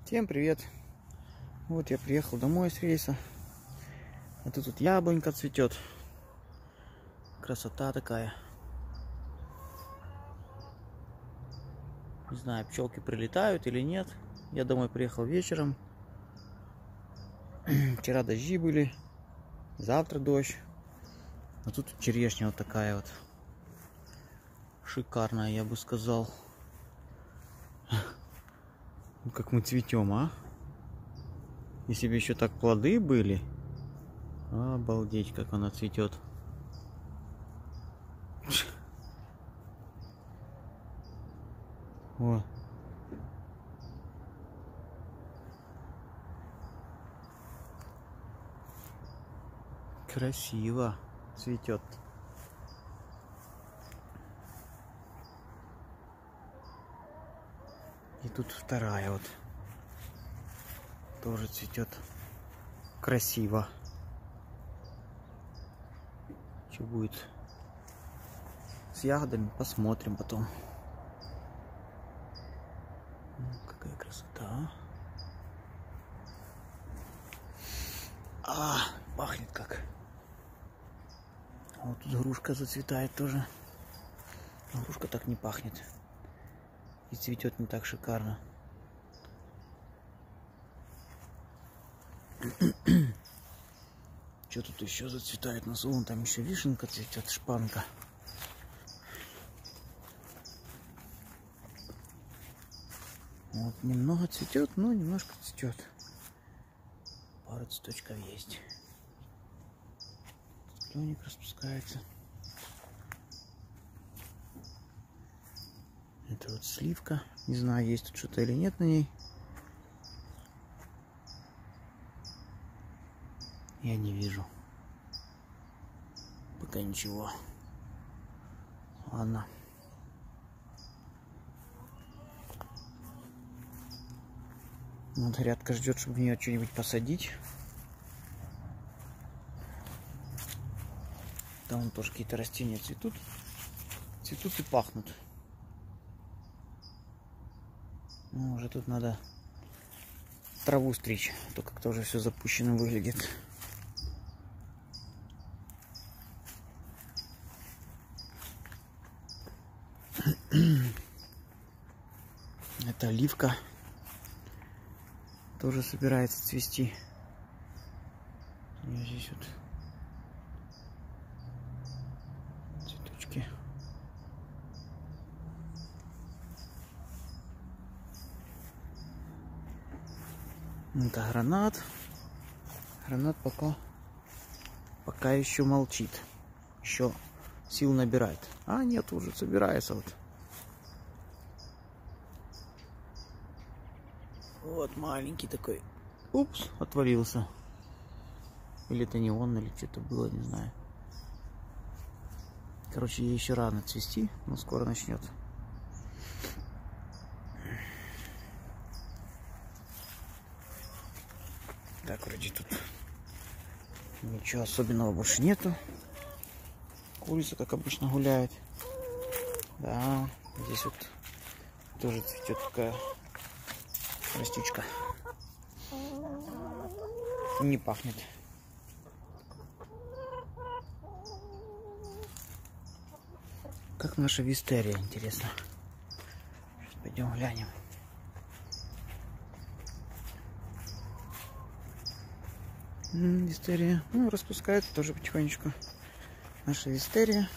Всем привет! Вот я приехал домой с рейса. А тут яблонька цветет. Красота такая. Не знаю, пчелки прилетают или нет. Я домой приехал вечером. Вчера дожди были. Завтра дождь. А тут черешня вот такая вот. Шикарная, я бы сказал. Как мы цветем, а? Если бы еще так плоды были, обалдеть, как она цветет. О. Красиво цветет. И тут вторая вот. Тоже цветет красиво. Что будет с ягодами, посмотрим потом. Какая красота. Пахнет как. Вот тут грушка зацветает тоже. Грушка так не пахнет. И цветет не так шикарно. Что тут еще зацветает? На солнце там еще вишенка цветет, шпанка. Вот немного цветет, но немножко цветет. Пару цветочков есть. Кленик распускается. Это вот сливка. Не знаю, есть тут что-то или нет на ней. Я не вижу. Пока ничего. Ладно. Вот грядка ждет, чтобы в нее что-нибудь посадить. Там вон тоже какие-то растения цветут. Цветут и пахнут. Ну, уже тут надо траву стричь. А то как-то уже все запущено выглядит. Это оливка. Тоже собирается цвести. У нее здесь вот цветочки. Это гранат. Гранат пока еще молчит. Еще сил набирает. А нет, уже собирается вот. Вот маленький такой. Упс, отвалился. Или это не он, или что-то было, не знаю. Короче, ей еще рано цвести, но скоро начнет. Так, вроде тут ничего особенного больше нету. Курица, как обычно, гуляет. Да, здесь вот тоже цветет такая растючка. Не пахнет. Как наша вистерия, интересно. Сейчас пойдем глянем. Вистерия. Ну, распускается тоже потихонечку. Наша вистерия.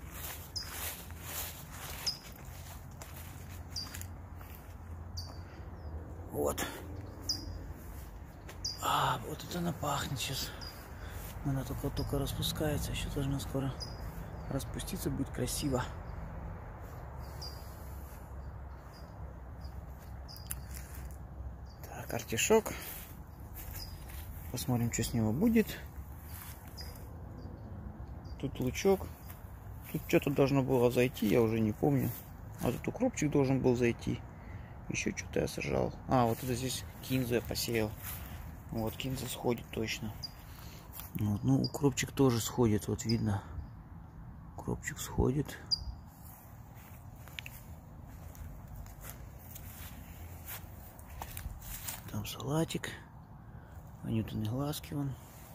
Вот. Вот это она пахнет сейчас. Она только распускается. Еще должна скоро распуститься. Будет красиво. Так, артишок. Посмотрим, что с него будет. Тут лучок. Тут что-то должно было зайти, я уже не помню. А тут укропчик должен был зайти. Еще что-то я сажал. Вот это здесь кинзу я посеял. Вот, кинза сходит точно. Вот, ну, укропчик тоже сходит, вот видно. Укропчик сходит. салатик. Анютины глазки вон.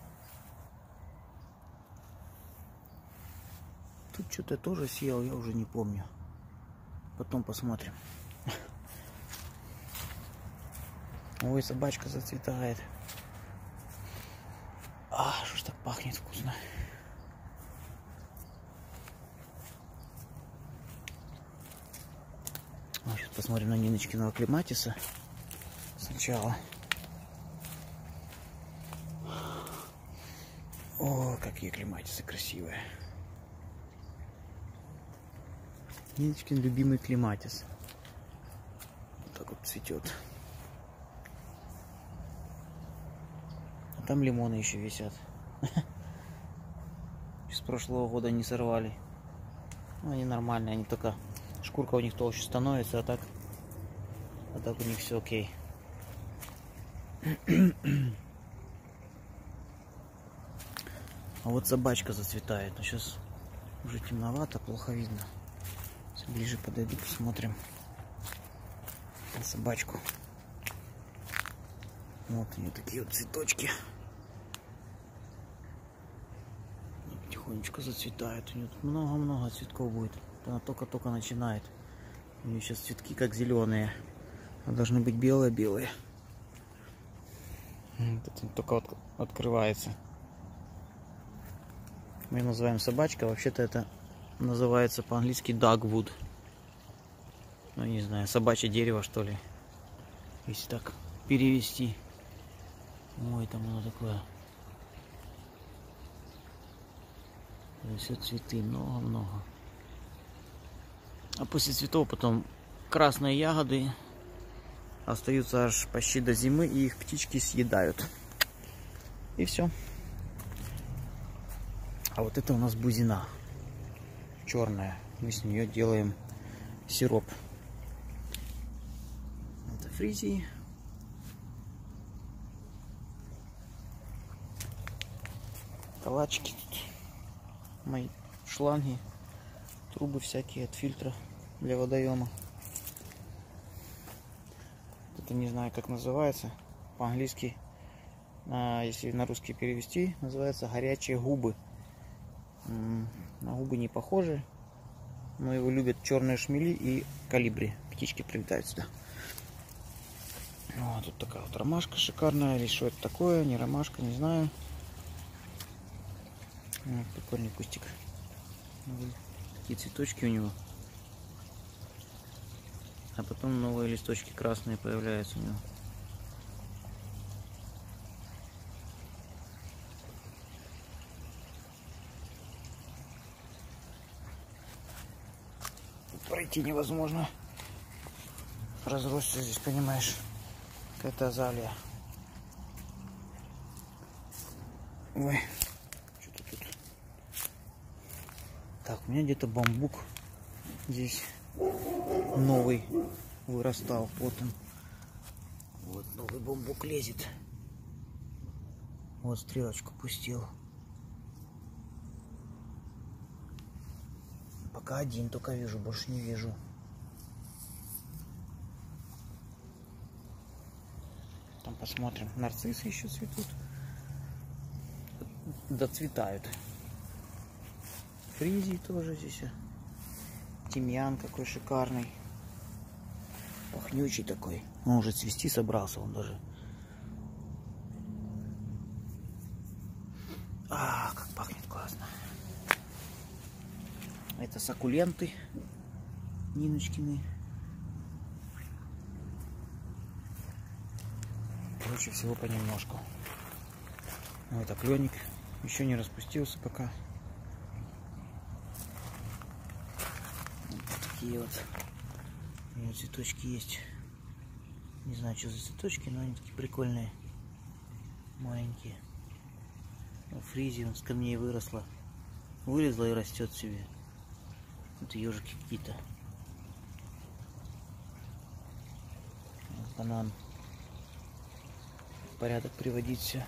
Тут что-то тоже съел, я уже не помню. Потом посмотрим. Ой, собачка зацветает. А, что ж так пахнет вкусно. Сейчас посмотрим на Ниночкиного клематиса сначала. О, какие клематисы красивые. Ниночкин любимый клематис. Вот так вот цветет. А там лимоны еще висят. С прошлого года не сорвали. Ну, они нормальные, они только... Шкурка у них толще становится, а так у них все окей. А вот собачка зацветает. Но сейчас уже темновато, плохо видно. Сейчас ближе подойду, посмотрим на собачку. Вот у нее такие вот цветочки. И потихонечку зацветает. У нее тут много-много цветков будет. Она только-только начинает. У нее сейчас цветки как зеленые. А должны быть белые-белые. Это только вот открывается. Мы ее называем собачка. Вообще-то это называется по-английски dogwood. Ну, не знаю, собачье дерево, что ли. Если так перевести. Ой, там оно такое. Это все цветы, много-много. А после цветов потом красные ягоды остаются аж почти до зимы, и их птички съедают. И все. А вот это у нас бузина. Черная. Мы с нее делаем сироп. Это фризии. Калачики тут. Мои шланги. Трубы всякие от фильтра для водоема. Это не знаю, как называется. По-английски, если на русский перевести, называется горячие губы. На губы не похожи, но его любят черные шмели и колибри. Птички прилетают сюда. Вот тут такая вот ромашка шикарная. Или что это такое? Не ромашка, не знаю. Вот, прикольный кустик. Такие цветочки у него. А потом новые листочки красные появляются у него. Тут пройти невозможно. Разросся здесь, понимаешь. Какая-то азалия. Ой. Что-то тут. Так, у меня где-то бамбук здесь новый вырастал. Вот он. Вот новый бамбук лезет. Вот стрелочку пустил. Пока один только вижу, больше не вижу. Там посмотрим. Нарциссы еще цветут. Доцветают. Фризии тоже здесь. Тимьян какой шикарный. Пахнючий такой. Он уже цвести собрался, он даже. А, как пахнет классно. Это саккуленты Ниночкины. Короче, всего понемножку. Вот окленник. Еще не распустился пока. Вот такие вот. У него цветочки есть. Не знаю, что за цветочки, но они такие прикольные. Маленькие. Фризия с камней выросла. Вылезла и растет себе. Вот ежики какие-то. Банан. В порядок приводить все.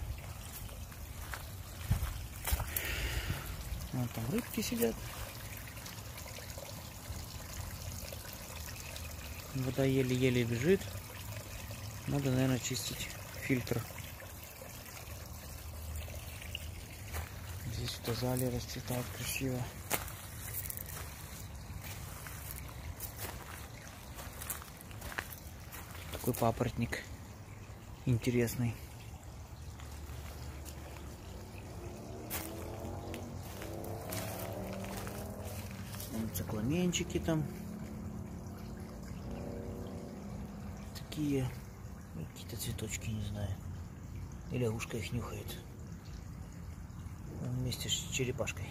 Вон там рыбки сидят. Вода еле-еле бежит. Надо, наверное, чистить. фильтр. Здесь вот азалия расцветает красиво. Такой папоротник интересный. Цикламенчики там такие, какие-то цветочки, не знаю, и лягушка их нюхает вместе с черепашкой.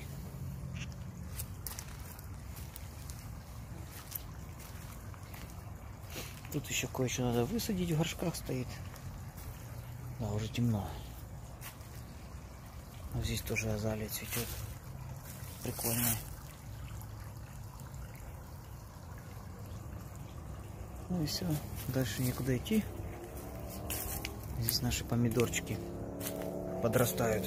Тут еще кое-что надо высадить, в горшках стоит. Да, уже темно. Вот здесь тоже азалия цветет, прикольная. Ну и все, дальше некуда идти. Здесь наши помидорчики подрастают.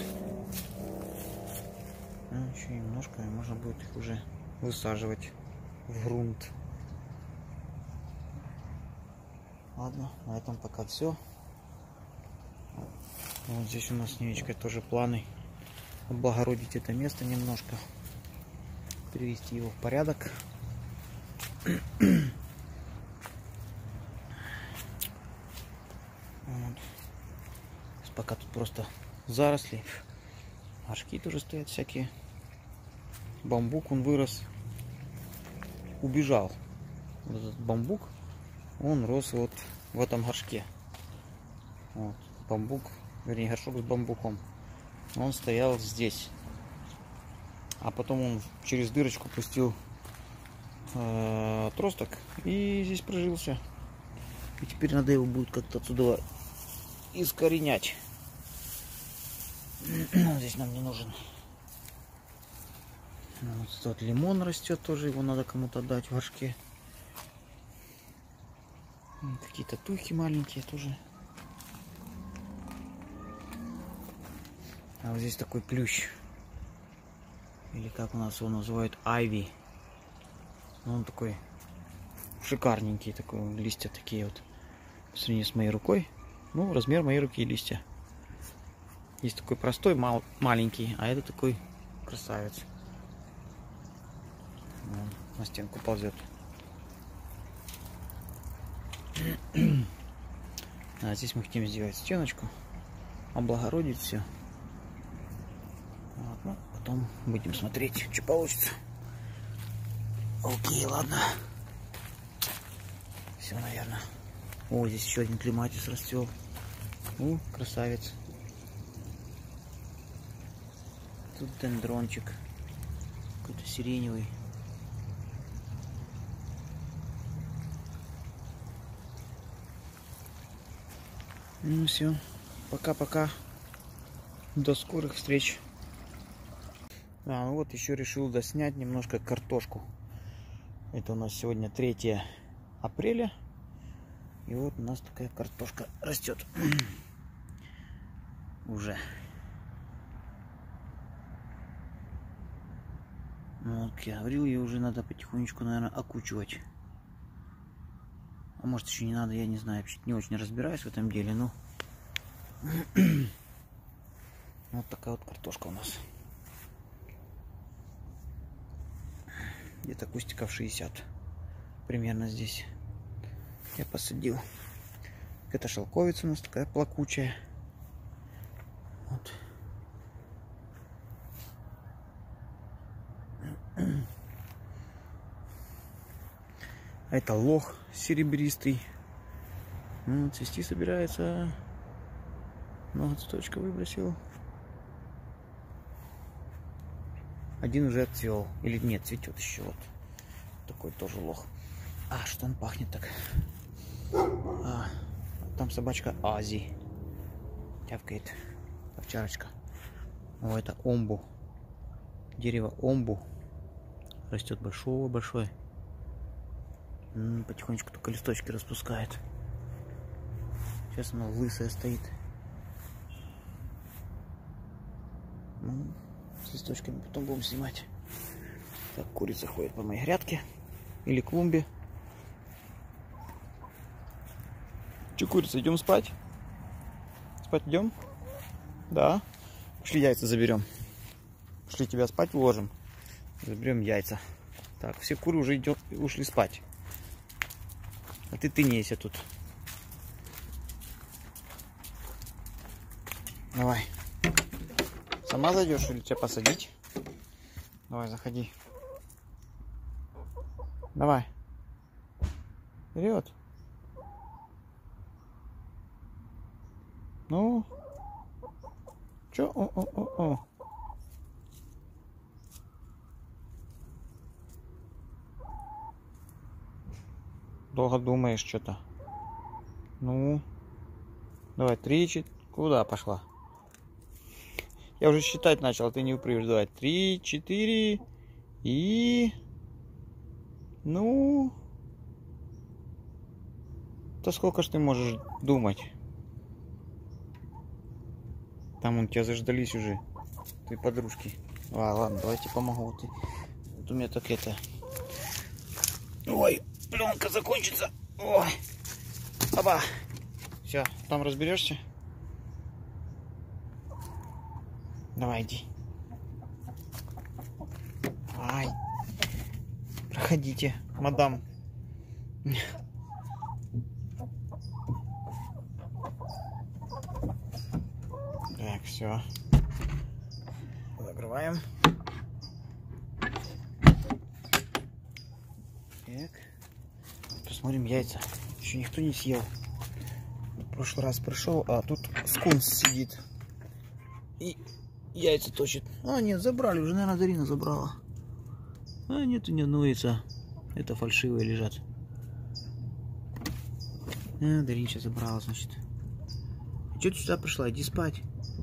Ну, еще немножко, и можно будет их уже высаживать в грунт. Ладно, на этом пока все. Вот здесь у нас с Невечкой тоже планы облагородить это место немножко, привести его в порядок. Вот. Пока тут просто заросли, горшки тоже стоят всякие. Бамбук, он вырос, убежал. Вот этот бамбук, он рос вот в этом горшке. Вот. Бамбук, вернее горшок с бамбуком, он стоял здесь, а потом он через дырочку пустил отросток и здесь прижился. И теперь надо его будет как-то отсюда искоренять. Здесь нам не нужен. Вот тут лимон растет, тоже его надо кому-то отдать в горшке. Какие-то тухи маленькие тоже. А вот здесь такой плющ. Или как у нас его называют, айви. Он такой шикарненький, такой, листья такие вот. По сравнению с моей рукой. Ну, размер моей руки листья. Есть такой простой, маленький, а это такой красавец. Вон, на стенку ползет. А здесь мы хотим сделать стеночку, облагородить все. Вот, ну, потом будем смотреть, что получится. Окей, ладно. Все, наверное. О, здесь еще один клематис расцвел. Красавец. Тут дендрончик. Какой-то сиреневый. Ну все. Пока-пока. До скорых встреч. Ну вот еще решил доснять немножко картошку. Это у нас сегодня 3 апреля. И вот у нас такая картошка растет. Уже. Ну, как я говорил, ее уже надо потихонечку, наверное, окучивать. А может еще не надо, я не знаю. Вообще не очень разбираюсь в этом деле, но вот такая вот картошка у нас. Где-то кустиков 60 примерно здесь я посадил. Это шелковица у нас такая плакучая. Вот. А это лох серебристый. Ну, цвести собирается. Много цветочка выбросил. Один уже отцвел. Или нет, цветет еще. Вот такой тоже лох. А, что он пахнет так? Там собачка Ази. Тявкает. Овчарочка. О, это омбу. Дерево омбу. Растет большое. Потихонечку только листочки распускает. Сейчас она лысая стоит. С листочками потом будем снимать. Так, курица ходит по моей грядке. Или клумбе. Че, курица, идем спать? Спать идем? Да. Пошли яйца заберем. Пошли тебя спать уложим. Заберем яйца. Так, все куры уже ушли спать. А ты тынейся тут. Давай. Сама зайдешь или тебя посадить? Давай, заходи. Давай. Вперед. Ну. Чё? О. Долго думаешь что-то. Ну. Давай, 3, 4. Куда пошла? Я уже считать начал, а ты не упрыгиваешь. Давай, 3, 4 и... Ну... То сколько ж ты можешь думать? Там у тебя заждались уже. Ты подружки. Ладно, давайте помогу. Вот у меня так это... Ой, пленка закончится. Ой. Опа. Все, там разберешься. Давай, иди. Ай. Проходите, мадам. Так, все. Закрываем. Так. Посмотрим яйца. Еще никто не съел. В прошлый раз пришел, а тут скунс сидит. И яйца точит. А, нет, забрали. Уже, наверное, Дарина забрала. А, нет, не одного яйца. Это фальшивые лежат. А, Дарина сейчас забрала, значит. А что ты сюда пришла? Иди спать.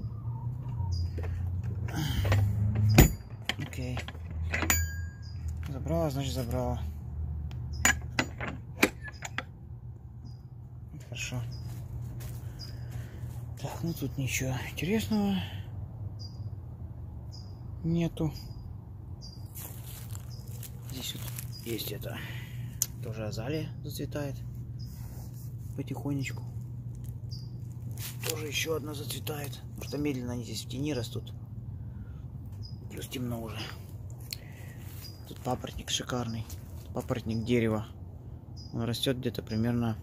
Окей. Забрала, значит, забрала. Хорошо. Так, ну тут ничего интересного нету. Здесь вот есть это. Тоже азалия зацветает потихонечку. Тоже еще одна зацветает. Потому что медленно они здесь в тени растут. Плюс темно уже. Тут папоротник шикарный. Папоротник дерева. Он растет где-то примерно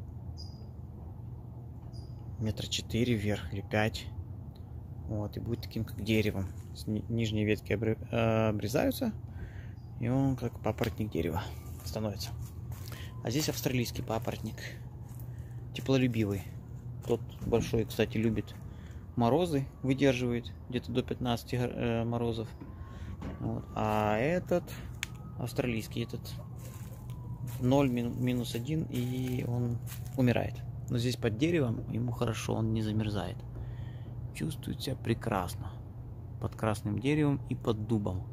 4 метра вверх или 5. Вот, и будет таким как деревом. Нижние ветки обрезаются, и он как папоротник дерева становится. А здесь австралийский папоротник. Теплолюбивый. Тот большой, кстати, любит морозы, выдерживает где-то до 15 морозов. Вот. А этот австралийский, этот 0, -1, и он умирает. Но здесь под деревом ему хорошо, он не замерзает. Чувствует себя прекрасно. Под красным деревом и под дубом.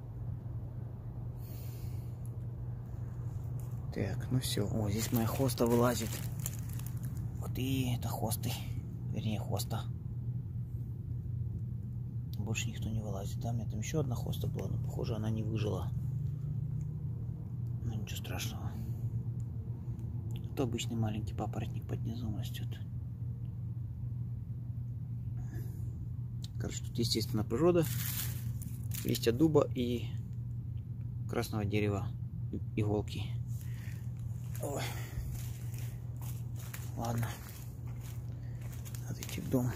Так, ну все. О, здесь моя хоста вылазит. Ух ты, это хосты. Вернее, хоста. Больше никто не вылазит. Да, у меня там еще одна хоста была, но похоже она не выжила. Ну ничего страшного. Это обычный маленький папоротник под низом растет. Короче, тут естественно природа. Листья дуба и красного дерева, иголки. Ой. Ладно. Надо идти в дом.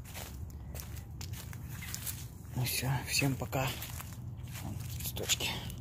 Ну все, всем пока. Вон, цветочки.